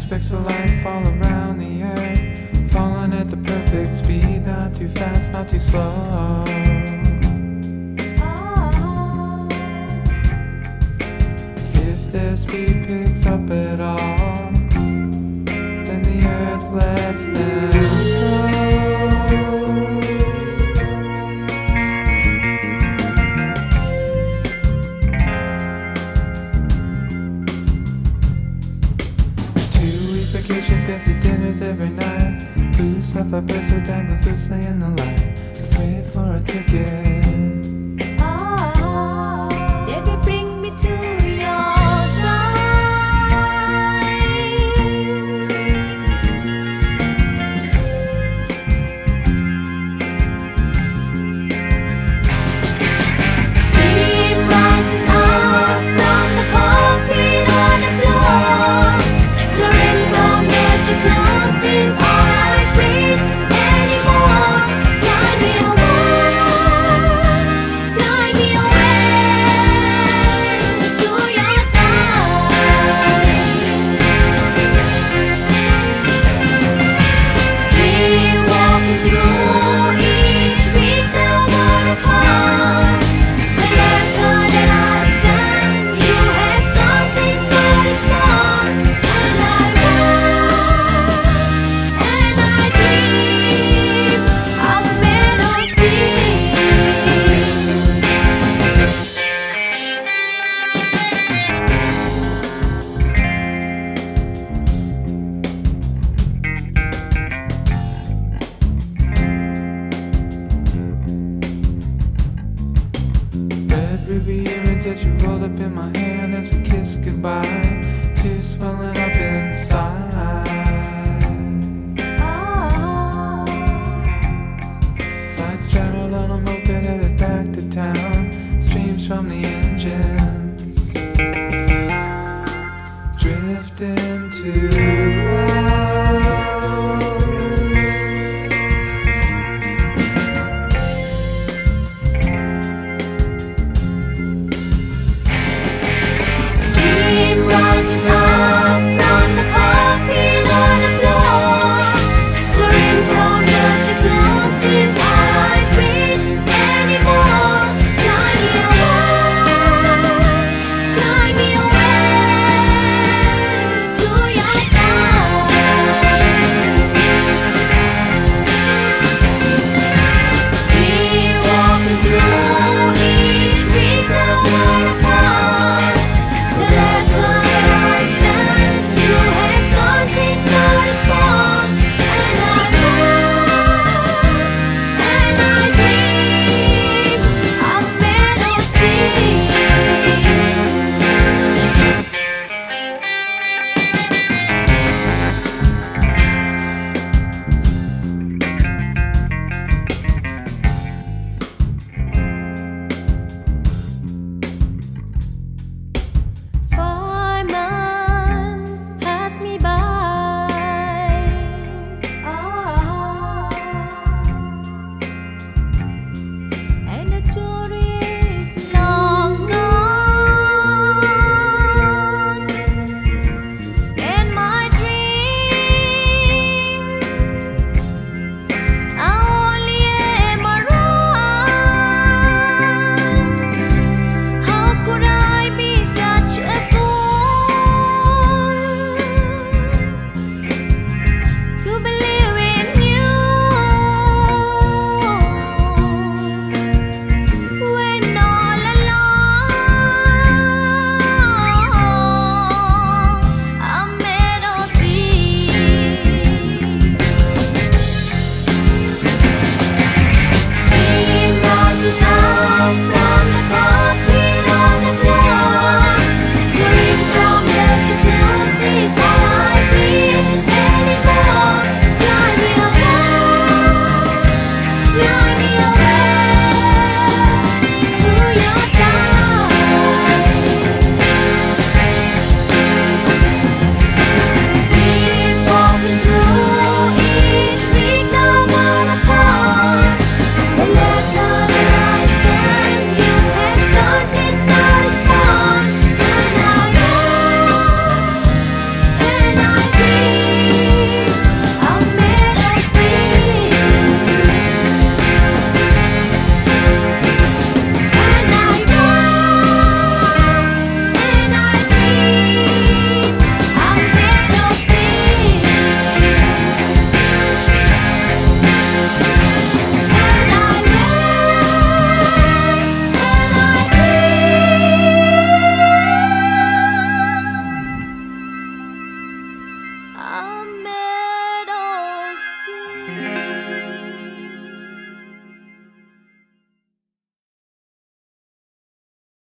specks of light fall around the earth, falling at the perfect speed, not too fast, not too slow. If their speed picks up at all, then the earth lets them go. Vacation, fancy dinners every night, blue sapphire pencil dangles loosely in the light. I pray for a ticket. That will bring me to your side. Steam rises up from the concrete on the floor. Close is all I breathe anymore. Fly me away to your side. Sleepwalking through each street that we're apart. The letter that I sent you has started for response, and I ruby earrings that you rolled up in my hand as we kissed goodbye, tears swelling up inside. Side straddled on a moped headed back to town, streams from the engines drifting to clouds.